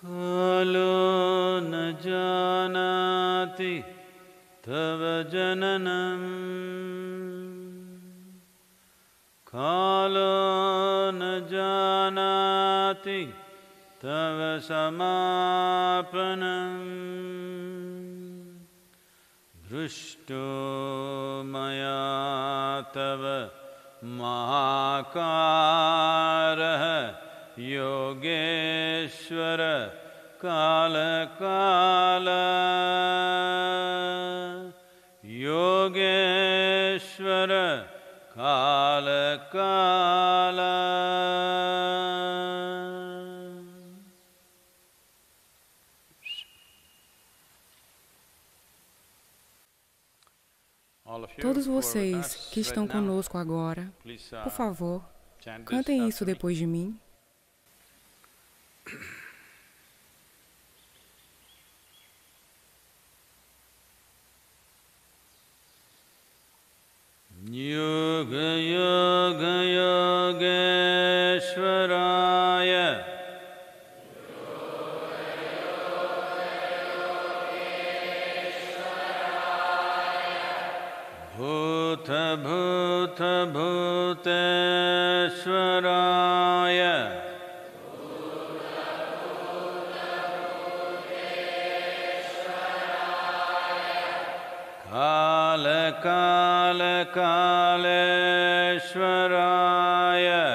कालो न जानाति तव जननम् कालो न जानाति तव समापनम् दृष्टो मया तव महाकारः योगेश्वर काल योगेश्वर काल Todos vocês que estão conosco agora, por favor, cantem isso depois de mim. Yoga Yoga Yogeshwaraya Bhuta Bhuta Bhuteshwaraya Kala Kala Kaleshwaraya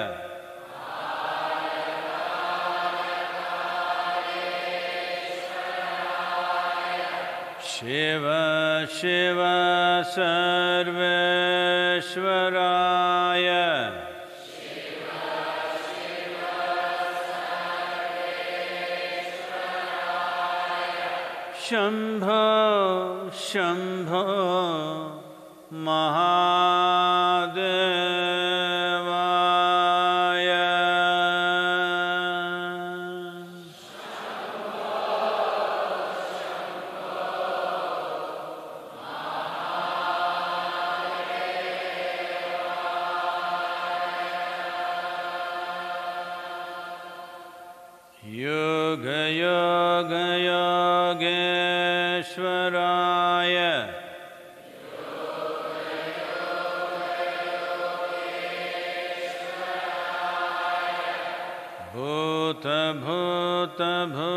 Shiva Shiva Sarveshwaraya Shambho Shambho Mahadevaya Yoga Yoga Yogeshwaraya Bhuta Bhuta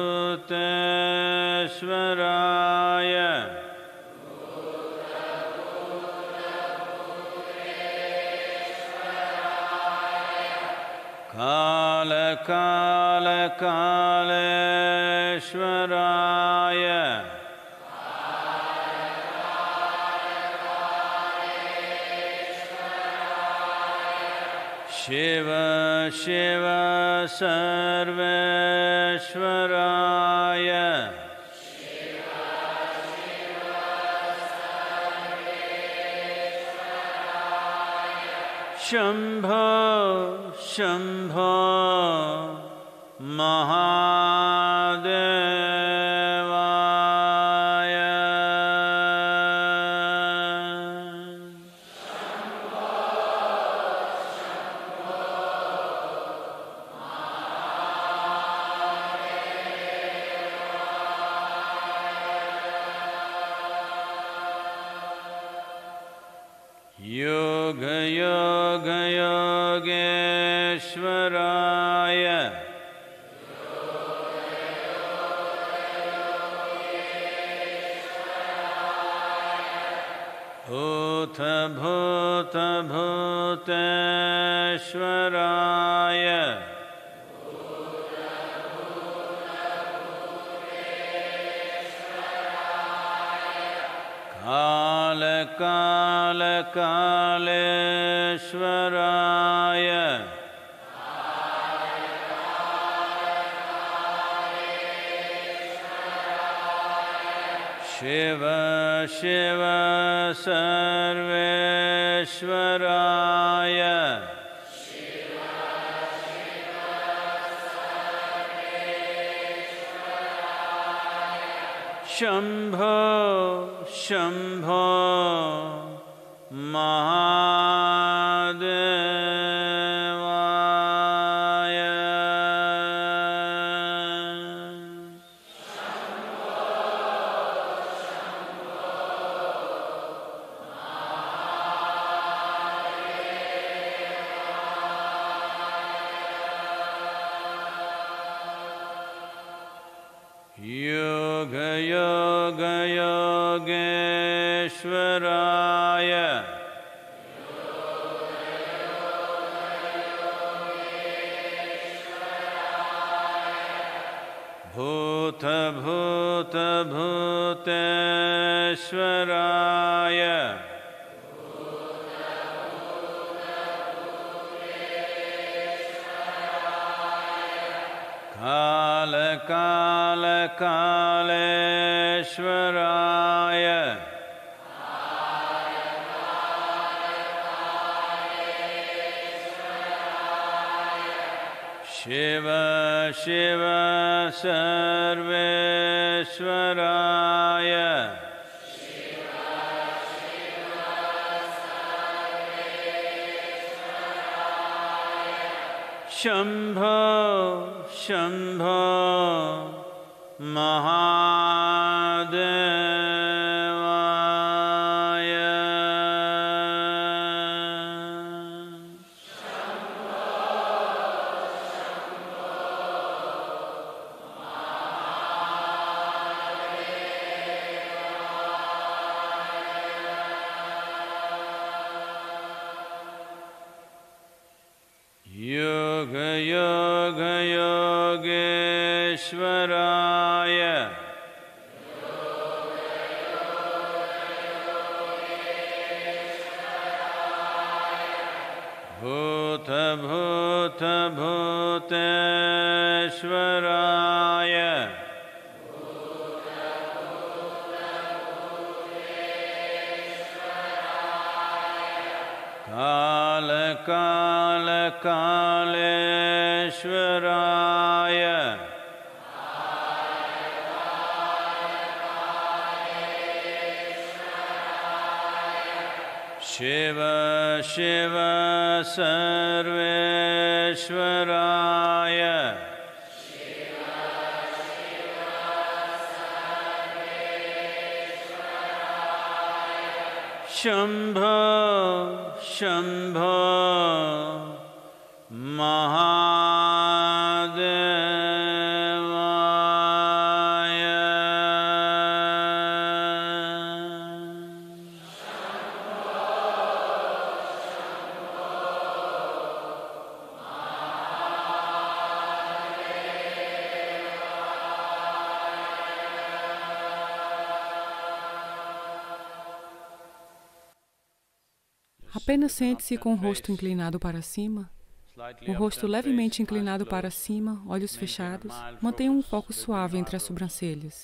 Bhuteshwaraya Kala Kala Kaleshwaraya Shiva Shiva Sarveshwaraya Shambho Shambho Mahadevaya Yoga Yoga Yogeshwaraya Bhuta Bhuta Bhuteshwaraya Kala Kala Kaleshwaraya Shiva Shiva Sarveshwaraya Shambho Shambho Mahadevaya Yoga Yoga Yogeshwaraya Bhuta Bhuta Bhuteshwaraya Kala Kala Kaleshwaraya Shiva Shiva Sarveshwaraya Shambho Shambho Mahadevaya Yoga Yoga Yogeshwaraya Bhuta Bhuta Bhuteshwaraya Kala Kala Kaleshwaraya Shiva Shiva Sarveshwaraya Shambho Shambho Mahadevaya Apenas sente-se com o rosto inclinado para cima, o rosto levemente inclinado para cima, olhos fechados. Mantenha um foco suave entre as sobrancelhas.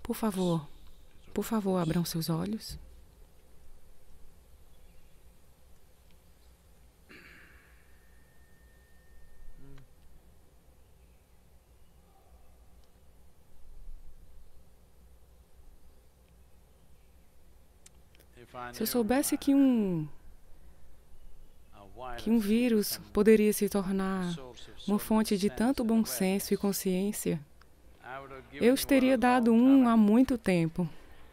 Por favor, abram seus olhos. Se eu soubesse que um vírus poderia se tornar uma fonte de tanto bom senso e consciência, eu os teria dado há muito tempo.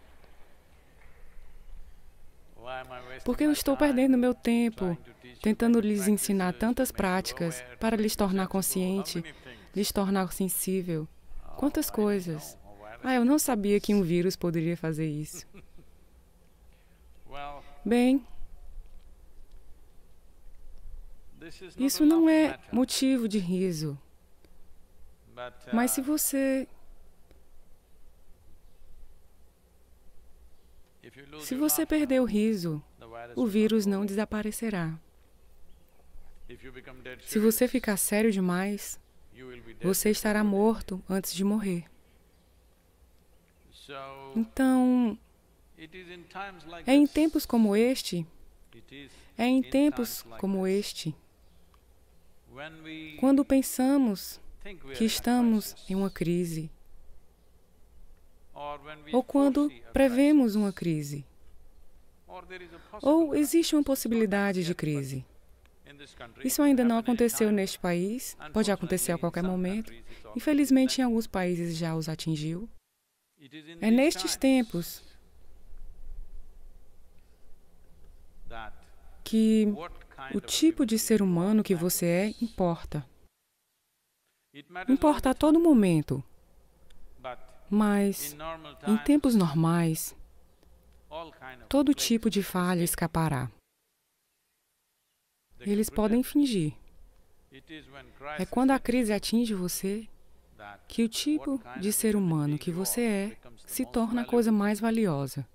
Por que eu estou perdendo meu tempo tentando lhes ensinar tantas práticas para lhes tornar consciente, lhes tornar sensível? Quantas coisas! Eu não sabia que um vírus poderia fazer isso. Bem, isso não é motivo de riso. Mas se você perder o riso, o vírus não desaparecerá. Se você ficar sério demais, você estará morto antes de morrer. Então, é em tempos como este, quando pensamos que estamos em uma crise, ou quando prevemos uma crise, ou existe uma possibilidade de crise. Isso ainda não aconteceu neste país, pode acontecer a qualquer momento. Infelizmente, em alguns países já os atingiu. É nestes tempos que o tipo de ser humano que você é importa. Importa a todo momento. Mas, em tempos normais, todo tipo de falha escapará. Eles podem fingir. É quando a crise atinge você que o tipo de ser humano que você é se torna a coisa mais valiosa.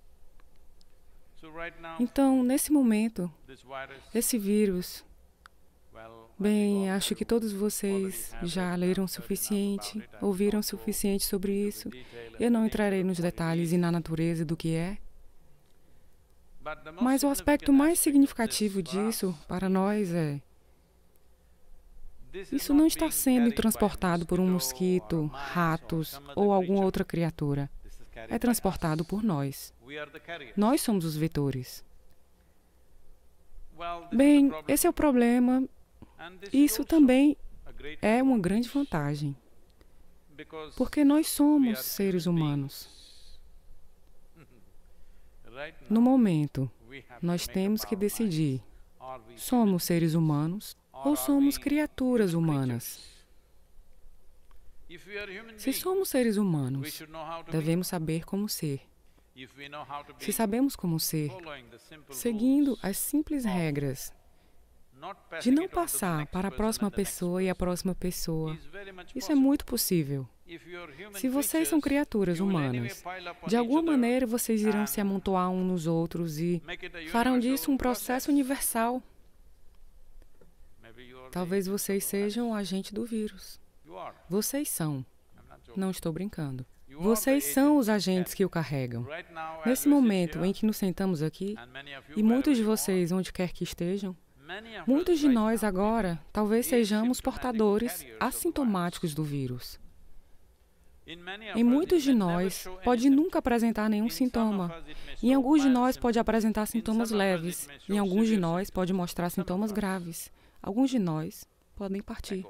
Então, nesse momento, esse vírus, bem, acho que todos vocês já leram o suficiente, ouviram o suficiente sobre isso. Eu não entrarei nos detalhes e na natureza do que é. Mas o aspecto mais significativo disso, para nós, é: isso não está sendo transportado por um mosquito, ratos ou alguma outra criatura. É transportado por nós. Nós somos os vetores. Bem, esse é o problema. Isso também é uma grande vantagem, porque nós somos seres humanos. No momento, nós temos que decidir: somos seres humanos ou somos criaturas humanas? Se somos seres humanos, devemos saber como ser. Se sabemos como ser, seguindo as simples regras de não passar para a próxima pessoa e a próxima pessoa, isso é muito possível. Se vocês são criaturas humanas, de alguma maneira vocês irão se amontoar uns nos outros e farão disso um processo universal. Talvez vocês sejam o agente do vírus. Vocês são. Não estou brincando. Vocês são os agentes que o carregam. Nesse momento em que nos sentamos aqui, e muitos de vocês, onde quer que estejam, muitos de nós agora talvez sejamos portadores assintomáticos do vírus. Em muitos de nós, pode nunca apresentar nenhum sintoma. Em alguns de nós, pode apresentar sintomas leves. Em alguns de nós, pode mostrar sintomas graves. Alguns de nós podem partir.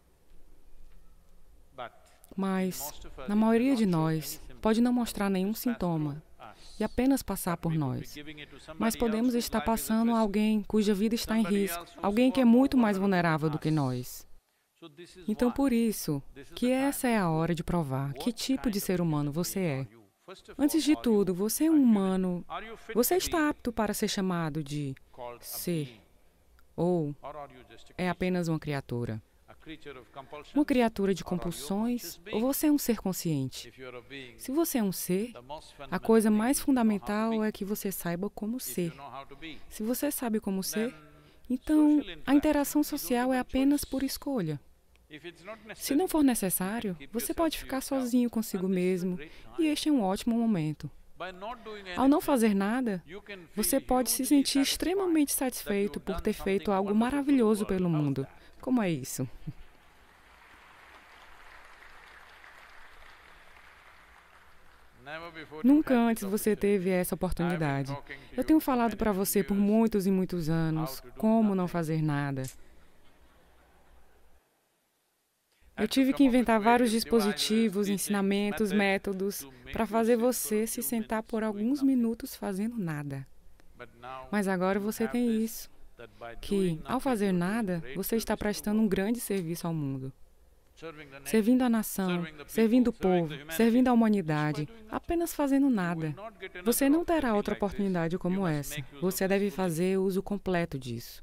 Mas, na maioria de nós, pode não mostrar nenhum sintoma e apenas passar por nós. Mas podemos estar passando a alguém cuja vida está em risco, alguém que é muito mais vulnerável do que nós. Então, por isso, que essa é a hora de provar que tipo de ser humano você é. Antes de tudo, você é um humano. Você está apto para ser chamado de ser? Ou é apenas uma criatura? Uma criatura de compulsões, ou você é um ser consciente? Se você é um ser, a coisa mais fundamental é que você saiba como ser. Se você sabe como ser, então a interação social é apenas por escolha. Se não for necessário, você pode ficar sozinho consigo mesmo, e este é um ótimo momento. Ao não fazer nada, você pode se sentir extremamente satisfeito por ter feito algo maravilhoso pelo mundo. Como é isso? Nunca antes você teve essa oportunidade. Eu tenho falado para você por muitos e muitos anos como não fazer nada. Eu tive que inventar vários dispositivos, ensinamentos, métodos, para fazer você se sentar por alguns minutos fazendo nada. Mas agora você tem isso, que, ao fazer nada, você está prestando um grande serviço ao mundo. Servindo a nação, servindo o povo, servindo a humanidade, apenas fazendo nada. Você não terá outra oportunidade como essa. Você deve fazer uso completo disso.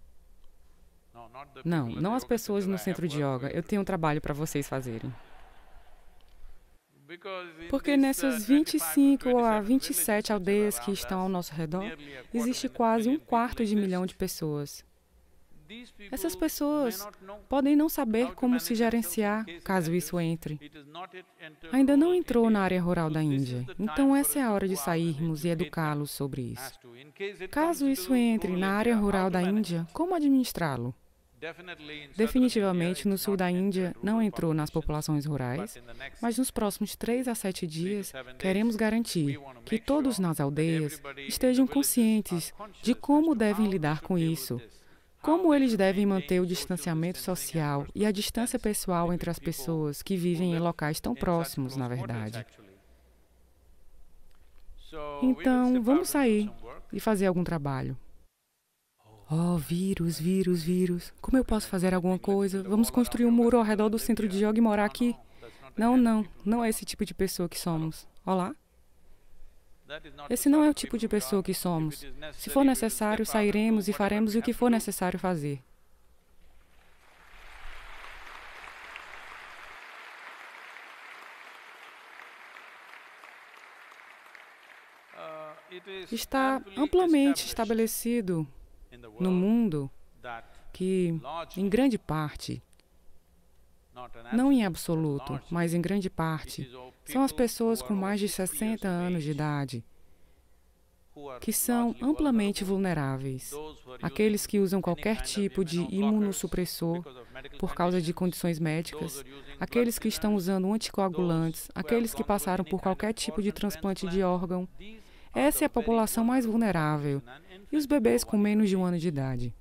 Não as pessoas no centro de yoga. Eu tenho um trabalho para vocês fazerem. Porque nessas 25 a 27 aldeias que estão ao nosso redor, existe quase 1/4 de pessoas. Essas pessoas podem não saber como se gerenciar caso isso entre. Ainda não entrou na área rural da Índia, então essa é a hora de sairmos e educá-los sobre isso. Caso isso entre na área rural da Índia, como administrá-lo? Definitivamente, no sul da Índia, não entrou nas populações rurais, mas nos próximos 3 a 7 dias, queremos garantir que todos nas aldeias estejam conscientes de como devem lidar com isso, como eles devem manter o distanciamento social e a distância pessoal entre as pessoas que vivem em locais tão próximos, na verdade. Então, vamos sair e fazer algum trabalho. Oh, vírus, vírus, vírus. Como eu posso fazer alguma coisa? Vamos construir um muro ao redor do centro de yoga e morar aqui? Não é esse tipo de pessoa que somos. Olá? Esse não é o tipo de pessoa que somos. Se for necessário, sairemos e faremos o que for necessário fazer. Está amplamente estabelecido no mundo que, em grande parte, não em absoluto, mas em grande parte, são as pessoas com mais de 60 anos de idade que são amplamente vulneráveis. Aqueles que usam qualquer tipo de imunossupressor por causa de condições médicas, aqueles que estão usando anticoagulantes, aqueles que passaram por qualquer tipo de transplante de órgão. Essa é a população mais vulnerável. E os bebês com menos de 1 ano de idade.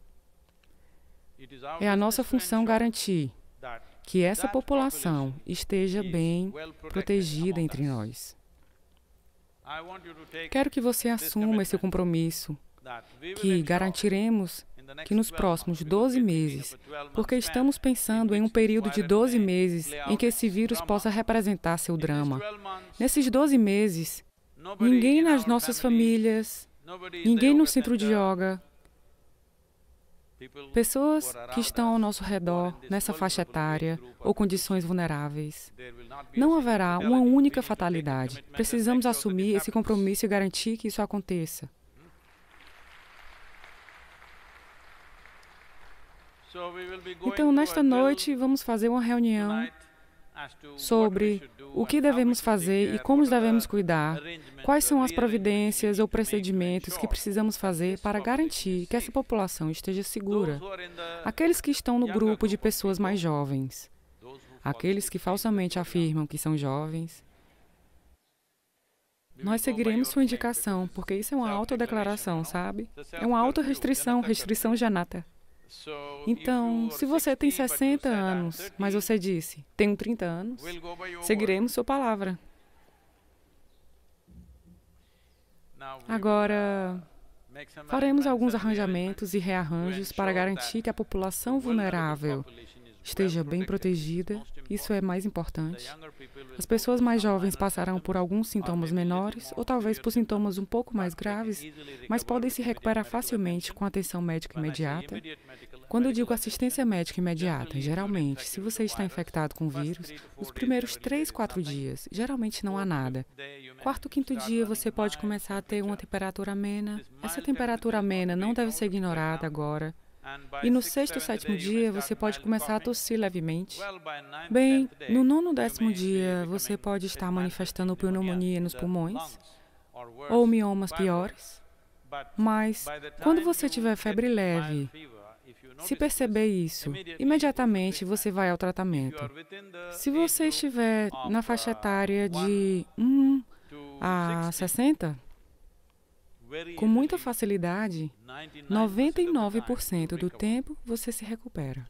É a nossa função garantir que essa população esteja bem protegida entre nós. Quero que você assuma esse compromisso, que garantiremos que nos próximos 12 meses, porque estamos pensando em um período de 12 meses em que esse vírus possa representar seu drama. Nesses 12 meses, ninguém nas nossas famílias, ninguém no centro de yoga, pessoas que estão ao nosso redor, nessa faixa etária, ou condições vulneráveis. Não haverá uma única fatalidade. Precisamos assumir esse compromisso e garantir que isso aconteça. Então, nesta noite, vamos fazer uma reunião sobre o que devemos fazer e como devemos cuidar, quais são as providências ou procedimentos que precisamos fazer para garantir que essa população esteja segura. Aqueles que estão no grupo de pessoas mais jovens, aqueles que falsamente afirmam que são jovens, nós seguiremos sua indicação, porque isso é uma autodeclaração, sabe? É uma autorrestrição, restrição janata. Então, se você tem 60 anos, mas você disse, tenho 30 anos, seguiremos sua palavra. Agora, faremos alguns arranjamentos e rearranjos para garantir que a população vulnerável esteja bem protegida. Isso é mais importante. As pessoas mais jovens passarão por alguns sintomas menores, ou talvez por sintomas um pouco mais graves, mas podem se recuperar facilmente com atenção médica imediata. Quando eu digo assistência médica imediata, geralmente, se você está infectado com o vírus, os primeiros 3, 4 dias, geralmente não há nada. 4º, 5º dia, você pode começar a ter uma temperatura amena. Essa temperatura amena não deve ser ignorada agora. E no sexto ou sétimo dia, você pode começar a tossir levemente. Bem, no nono ou décimo dia, você pode estar manifestando pneumonia nos pulmões ou miomas piores. Mas, quando você tiver febre leve, se perceber isso, imediatamente você vai ao tratamento. Se você estiver na faixa etária de 1 a 60, com muita facilidade, 99% do tempo você se recupera.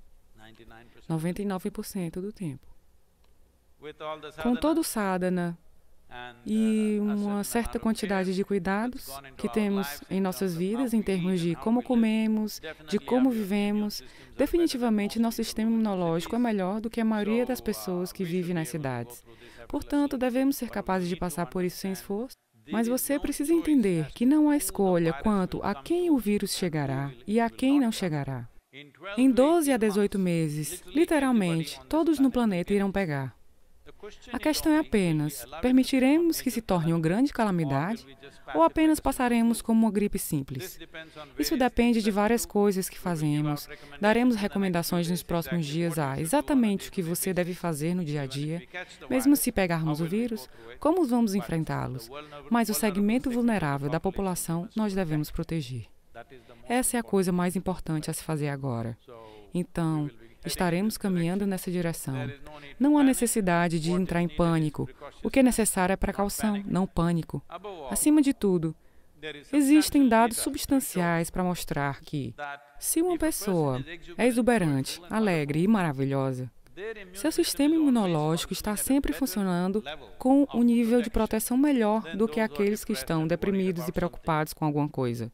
99% do tempo. Com todo o sadhana e uma certa quantidade de cuidados que temos em nossas vidas, em termos de como comemos, de como vivemos, definitivamente nosso sistema imunológico é melhor do que a maioria das pessoas que vivem nas cidades. Portanto, devemos ser capazes de passar por isso sem esforço. Mas você precisa entender que não há escolha quanto a quem o vírus chegará e a quem não chegará. Em 12 a 18 meses, literalmente, todos no planeta irão pegar. A questão é apenas, permitiremos que se torne uma grande calamidade ou apenas passaremos como uma gripe simples? Isso depende de várias coisas que fazemos. Daremos recomendações nos próximos dias a exatamente o que você deve fazer no dia a dia. Mesmo se pegarmos o vírus, como vamos enfrentá-los? Mas o segmento vulnerável da população nós devemos proteger. Essa é a coisa mais importante a se fazer agora. Então, estaremos caminhando nessa direção. Não há necessidade de entrar em pânico. O que é necessário é precaução, não pânico. Acima de tudo, existem dados substanciais para mostrar que, se uma pessoa é exuberante, alegre e maravilhosa, seu sistema imunológico está sempre funcionando com um nível de proteção melhor do que aqueles que estão deprimidos e preocupados com alguma coisa.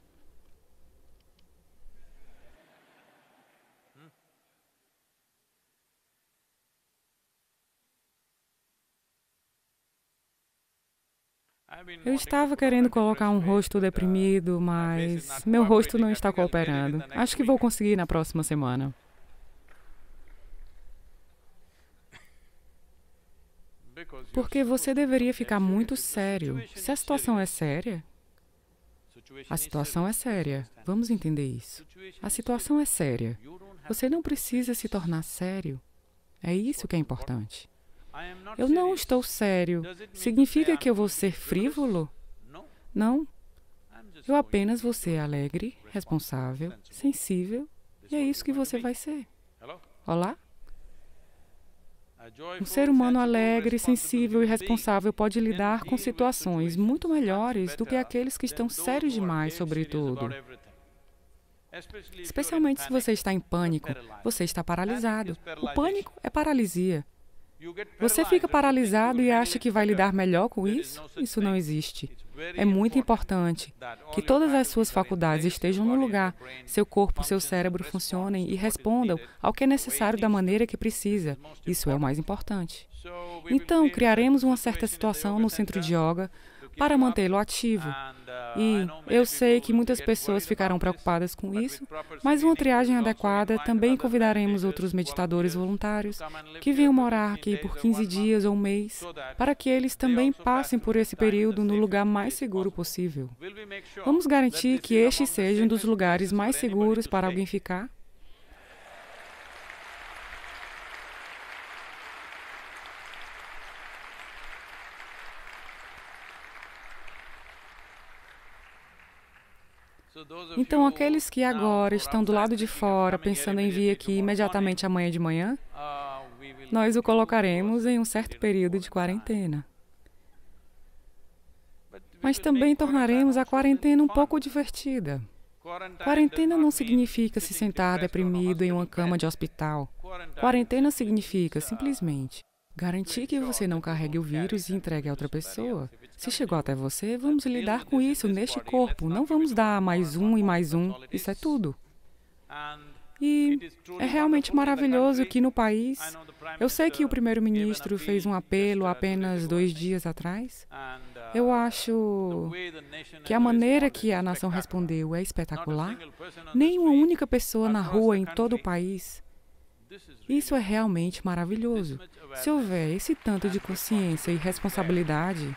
Eu estava querendo colocar um rosto deprimido, mas meu rosto não está cooperando. Acho que vou conseguir na próxima semana. Porque você deveria ficar muito sério. Se a situação é séria, a situação é séria. Vamos entender isso. A situação é séria. Você não precisa se tornar sério. É isso que é importante. Eu não estou sério. Significa que eu vou ser frívolo? Não. Eu apenas vou ser alegre, responsável, sensível, e é isso que você vai ser. Olá? Um ser humano alegre, sensível e responsável pode lidar com situações muito melhores do que aqueles que estão sérios demais sobre tudo. Especialmente se você está em pânico, você está paralisado. O pânico é paralisia. Você fica paralisado e acha que vai lidar melhor com isso? Isso não existe. É muito importante que todas as suas faculdades estejam no lugar, seu corpo, seu cérebro funcionem e respondam ao que é necessário da maneira que precisa. Isso é o mais importante. Então, criaremos uma certa situação no centro de yoga para mantê-lo ativo. E eu sei que muitas pessoas ficarão preocupadas com isso, mas uma triagem adequada, também convidaremos outros meditadores voluntários que venham morar aqui por 15 dias ou um mês, para que eles também passem por esse período no lugar mais seguro possível. Vamos garantir que este seja um dos lugares mais seguros para alguém ficar? Então, aqueles que agora estão do lado de fora, pensando em vir aqui imediatamente amanhã de manhã, nós o colocaremos em um certo período de quarentena. Mas também tornaremos a quarentena um pouco divertida. Quarentena não significa se sentar deprimido em uma cama de hospital. Quarentena significa, simplesmente, garantir que você não carregue o vírus e entregue a outra pessoa. Se chegou até você, vamos lidar com isso neste corpo. Não vamos dar mais um e mais um. Isso é tudo. E é realmente maravilhoso que no país... Eu sei que o primeiro-ministro fez um apelo apenas 2 dias atrás. Eu acho que a maneira que a nação respondeu é espetacular. Nem uma única pessoa na rua em todo o país. Isso é realmente maravilhoso. Se houver esse tanto de consciência e responsabilidade,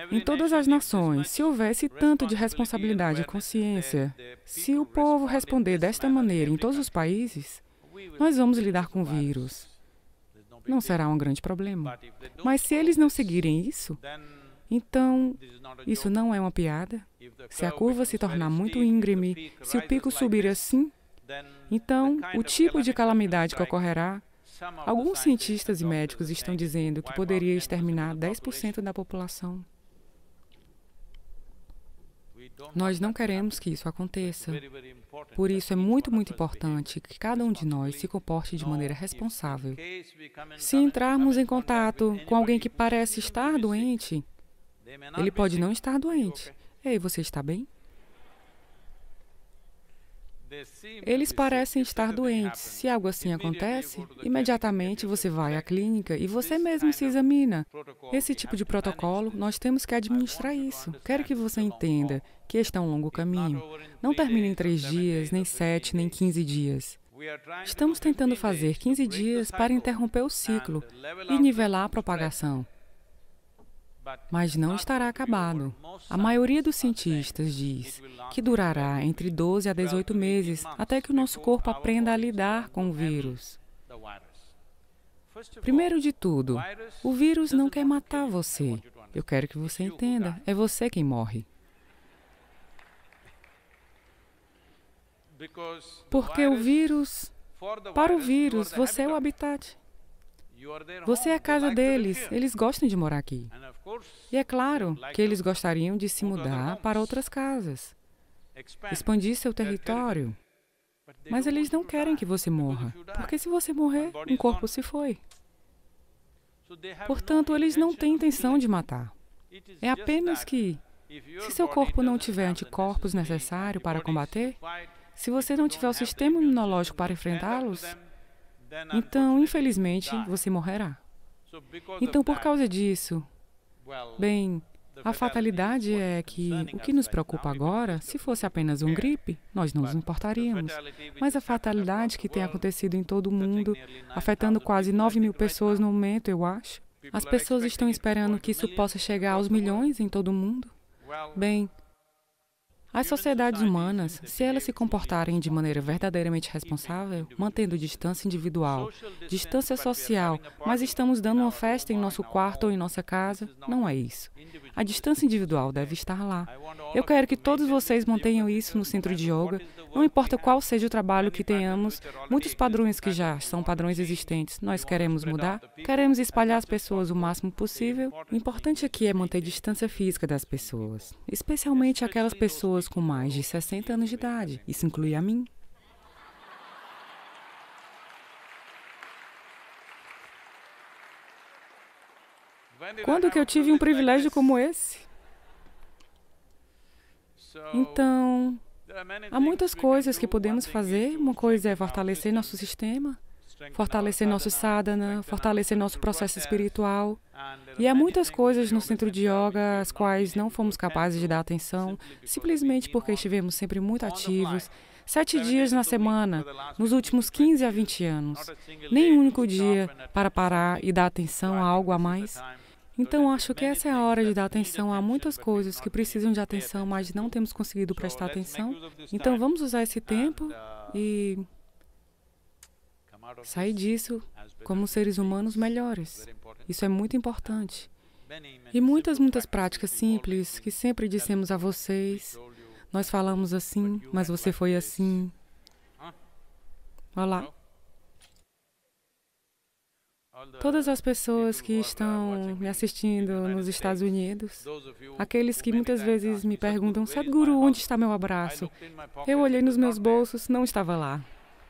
Em todas as nações, se houvesse tanto de responsabilidade e consciência, se o povo responder desta maneira em todos os países, nós vamos lidar com o vírus. Não será um grande problema. Mas se eles não seguirem isso, então isso não é uma piada. Se a curva se tornar muito íngreme, se o pico subir assim, então o tipo de calamidade que ocorrerá, alguns cientistas e médicos estão dizendo que poderia exterminar 10% da população. Nós não queremos que isso aconteça. Por isso é muito, muito importante que cada um de nós se comporte de maneira responsável. Se entrarmos em contato com alguém que parece estar doente, ele pode não estar doente. Ei, você está bem? Eles parecem estar doentes. Se algo assim acontece, imediatamente você vai à clínica e você mesmo se examina. Esse tipo de protocolo, nós temos que administrar isso. Quero que você entenda que este é um longo caminho. Não termina em 3 dias, nem 7, nem 15 dias. Estamos tentando fazer 15 dias para interromper o ciclo e nivelar a propagação. Mas não estará acabado. A maioria dos cientistas diz que durará entre 12 a 18 meses até que o nosso corpo aprenda a lidar com o vírus. Primeiro de tudo, o vírus não quer matar você. Eu quero que você entenda, é você quem morre. Porque para o vírus, você é o habitat. Você é a casa deles, eles gostam de morar aqui. E é claro que eles gostariam de se mudar para outras casas, expandir seu território. Mas eles não querem que você morra, porque se você morrer, um corpo se foi. Portanto, eles não têm intenção de matar. É apenas que, se seu corpo não tiver anticorpos necessários para combater, se você não tiver o sistema imunológico para enfrentá-los, então, infelizmente, você morrerá. Então, por causa disso, bem, a fatalidade é que o que nos preocupa agora, se fosse apenas um gripe, nós não nos importaríamos. Mas a fatalidade que tem acontecido em todo o mundo, afetando quase 9.000 pessoas no momento, eu acho. As pessoas estão esperando que isso possa chegar aos milhões em todo o mundo. Bem, as sociedades humanas, se elas se comportarem de maneira verdadeiramente responsável, mantendo distância individual, distância social, mas estamos dando uma festa em nosso quarto ou em nossa casa, não é isso. A distância individual deve estar lá. Eu quero que todos vocês mantenham isso no centro de yoga, não importa qual seja o trabalho que tenhamos, muitos padrões que já são padrões existentes, nós queremos mudar, queremos espalhar as pessoas o máximo possível. O importante aqui é manter distância física das pessoas, especialmente aquelas pessoas com mais de 60 anos de idade. Isso inclui a mim. Quando que eu tive um privilégio como esse? Então, há muitas coisas que podemos fazer. Uma coisa é fortalecer nosso sistema, fortalecer nosso sadhana, fortalecer nosso processo espiritual. E há muitas coisas no centro de yoga às quais não fomos capazes de dar atenção, simplesmente porque estivemos sempre muito ativos. 7 dias na semana, nos últimos 15 a 20 anos. Nem um único dia para parar e dar atenção a algo a mais. Então, acho que essa é a hora de dar atenção a muitas coisas que precisam de atenção, mas não temos conseguido prestar atenção. Então, vamos usar esse tempo e sair disso como seres humanos melhores. Isso é muito importante. E muitas práticas simples que sempre dissemos a vocês. Nós falamos assim, mas você foi assim. Olá. Todas as pessoas que estão me assistindo nos Estados Unidos, aqueles que muitas vezes me perguntam, Sadhguru, onde está meu abraço? Eu olhei nos meus bolsos, não estava lá.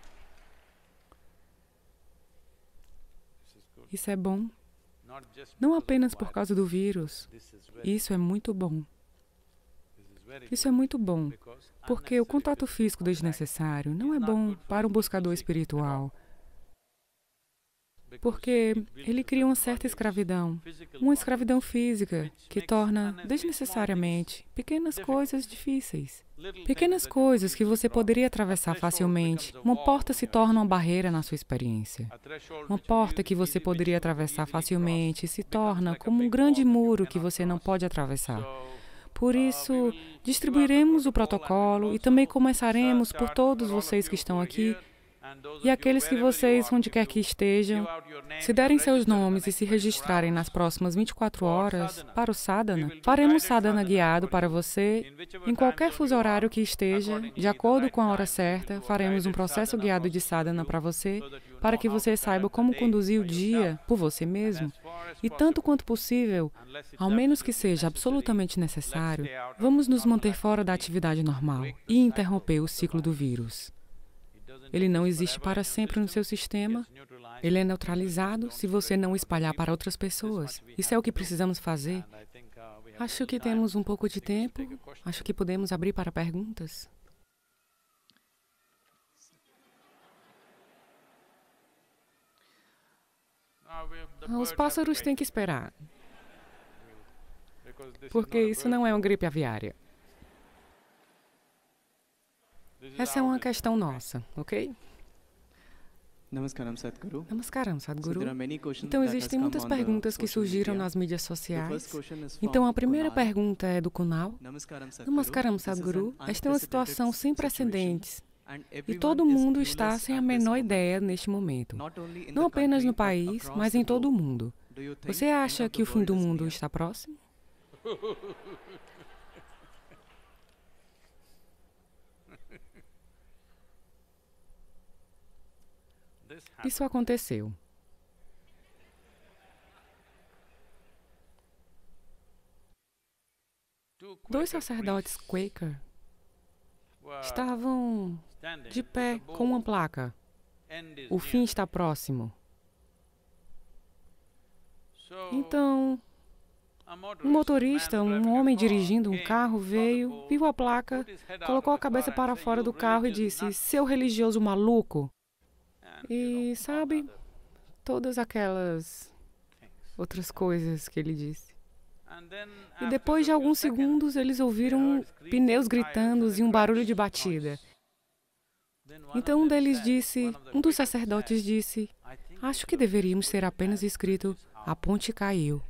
Isso é bom. Não apenas por causa do vírus. Isso é muito bom. Isso é muito bom, porque o contato físico desnecessário não é bom para um buscador espiritual. porque ele cria uma certa escravidão, uma escravidão física, que torna desnecessariamente pequenas coisas difíceis. Pequenas coisas que você poderia atravessar facilmente. Uma porta se torna uma barreira na sua experiência. Uma porta que você poderia atravessar facilmente se torna como um grande muro que você não pode atravessar. Por isso, distribuiremos o protocolo e também começaremos por todos vocês que estão aqui e aqueles que vocês, onde quer que estejam, se derem seus nomes e se registrarem nas próximas 24 horas para o sadhana, faremos sadhana guiado para você em qualquer fuso horário que esteja, de acordo com a hora certa, faremos um processo guiado de sadhana para você, para que você saiba como conduzir o dia por você mesmo. E tanto quanto possível, ao menos que seja absolutamente necessário, vamos nos manter fora da atividade normal e interromper o ciclo do vírus. Ele não existe para sempre no seu sistema. Ele é neutralizado se você não o espalhar para outras pessoas. Isso é o que precisamos fazer. Acho que temos um pouco de tempo. Acho que podemos abrir para perguntas. Os pássaros têm que esperar, porque isso não é uma gripe aviária. Essa é uma questão nossa, ok? Namaskaram, Sadhguru. Namaskaram, Sadhguru. Então, Então, existem muitas perguntas que surgiram nas mídias sociais. Então, a primeira pergunta é do Kunal. Namaskaram, Sadhguru. Esta é uma situação sem precedentes. E todo mundo está sem a menor ideia neste momento. Não apenas no país, mas em todo o mundo. Você acha que o fim do mundo está próximo? Isso aconteceu. Dois sacerdotes Quaker estavam de pé com uma placa. O fim está próximo. Então, um motorista, um homem dirigindo um carro, veio, viu a placa, colocou a cabeça para fora do carro e disse: "Seu religioso maluco!" E, sabe, todas aquelas outras coisas que ele disse. E depois de alguns segundos, eles ouviram pneus gritando e um barulho de batida. Então um dos sacerdotes disse: "Acho que deveríamos ter apenas escrito: a ponte caiu."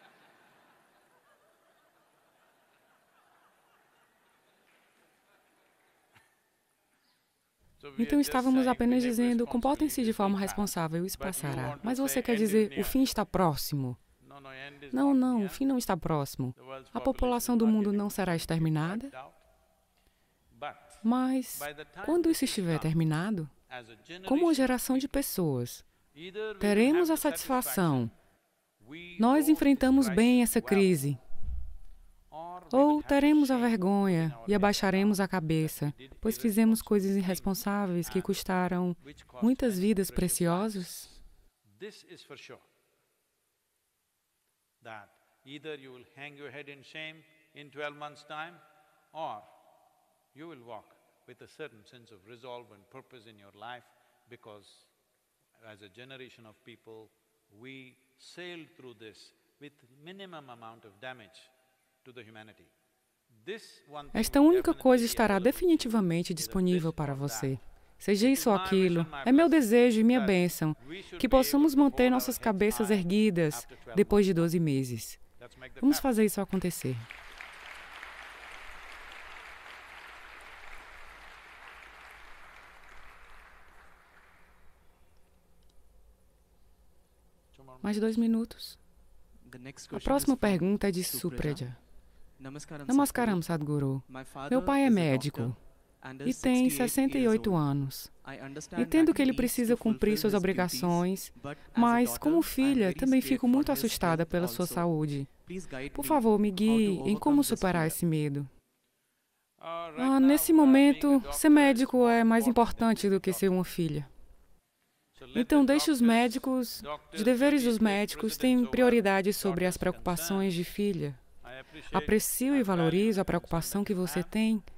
Então estávamos apenas dizendo: comportem-se de forma responsável, isso passará. Mas você quer dizer: o fim está próximo? Não, não, o fim não está próximo. A população do mundo não será exterminada. Mas, quando isso estiver terminado, como uma geração de pessoas, teremos a satisfação: nós enfrentamos bem essa crise. Ou teremos a vergonha e abaixaremos a cabeça, pois fizemos coisas irresponsáveis que custaram muitas vidas preciosas? Either you will hang your head in shame in 12 months' time, or you will walk with a certain sense of resolve and purpose in your life, because as a generation of people, we sailed through this with minimum amount of damage to the humanity. Esta única coisa estará definitivamente disponível para você. Seja isso ou aquilo, é meu desejo e minha bênção que possamos manter nossas cabeças erguidas depois de 12 meses. Vamos fazer isso acontecer. Mais 2 minutos. A próxima pergunta é de Supraja. Namaskaram, Sadhguru. Meu pai é médico e tem 68 anos. Entendo que ele precisa cumprir suas obrigações, mas, como filha, também fico muito assustada pela sua saúde. Por favor, me guie em como superar esse medo. Nesse momento, ser médico é mais importante do que ser uma filha. Então, deixe os médicos, os deveres dos médicos têm prioridade sobre as preocupações de filha. Aprecio e valorizo a preocupação que você tem,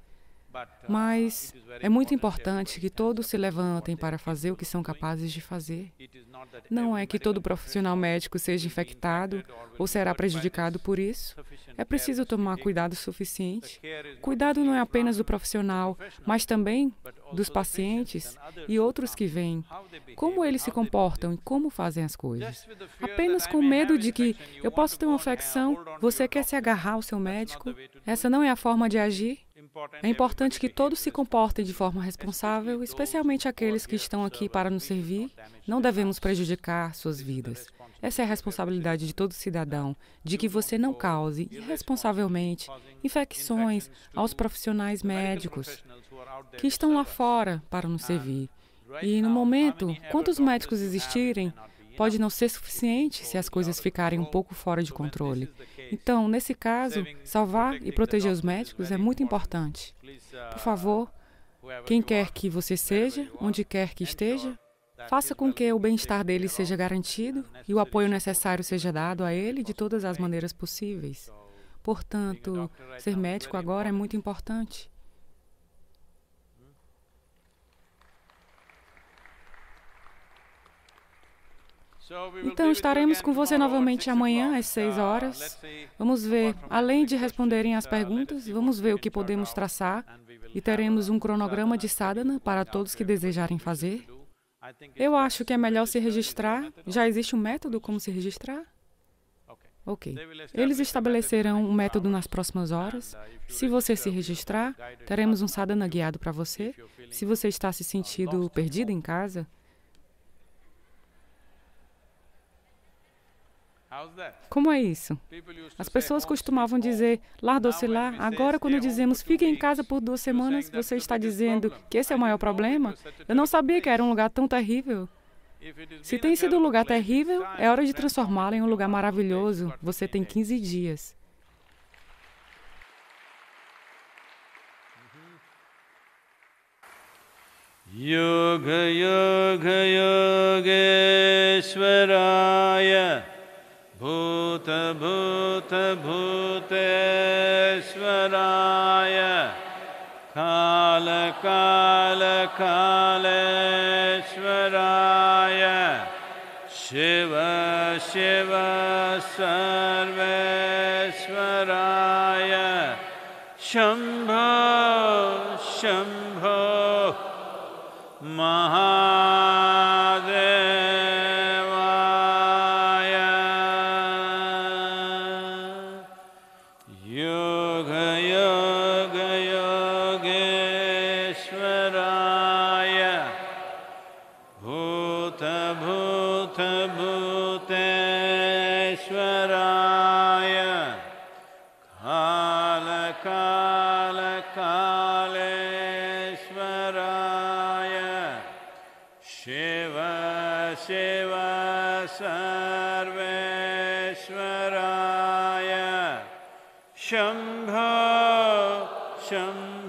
Mas é muito importante que todos se levantem para fazer o que são capazes de fazer. Não é que todo profissional médico seja infectado ou será prejudicado por isso. É preciso tomar cuidado suficiente. Cuidado não é apenas do profissional, mas também dos pacientes e outros que vêm. Como eles se comportam e como fazem as coisas. Apenas com medo de que eu posso ter uma infecção, você quer se agarrar ao seu médico? Essa não é a forma de agir? É importante que todos se comportem de forma responsável, especialmente aqueles que estão aqui para nos servir. Não devemos prejudicar suas vidas. Essa é a responsabilidade de todo cidadão, de que você não cause irresponsavelmente infecções aos profissionais médicos que estão lá fora para nos servir. E, no momento, quantos médicos existirem, pode não ser suficiente se as coisas ficarem um pouco fora de controle. Então, nesse caso, salvar e proteger os médicos é muito importante. Por favor, quem quer que você seja, onde quer que esteja, faça com que o bem-estar dele seja garantido e o apoio necessário seja dado a ele de todas as maneiras possíveis. Portanto, ser médico agora é muito importante. Então, estaremos com você novamente amanhã, às 6 horas. Vamos ver, além de responderem às perguntas, vamos ver o que podemos traçar e teremos um cronograma de sadhana para todos que desejarem fazer. Eu acho que é melhor se registrar. Já existe um método como se registrar? Ok. Eles estabelecerão um método nas próximas horas. Se você se registrar, teremos um sadhana guiado para você. Se você está se sentindo perdido em casa, como é isso? As pessoas costumavam dizer, lar-do-se lá. Agora, quando dizemos, fique em casa por 2 semanas, você está dizendo que esse é o maior problema? Eu não sabia que era um lugar tão terrível. Se tem sido um lugar terrível, é hora de transformá-lo em um lugar maravilhoso. Você tem 15 dias. Yoga Yoga Yogeshwaraya Bhuta Bhuta Bhuteshwaraya Kala Kala Kaleshwaraya Shiva Shiva Sarveshwaraya Shambho Shambho Mahadevaya Yoga Yoga Yogeshwaraya Bhuta Bhuta Bhuteshwaraya Kala Kala Kaleshwaraya Shiva Shiva Sarveshwaraya Shambho Shambho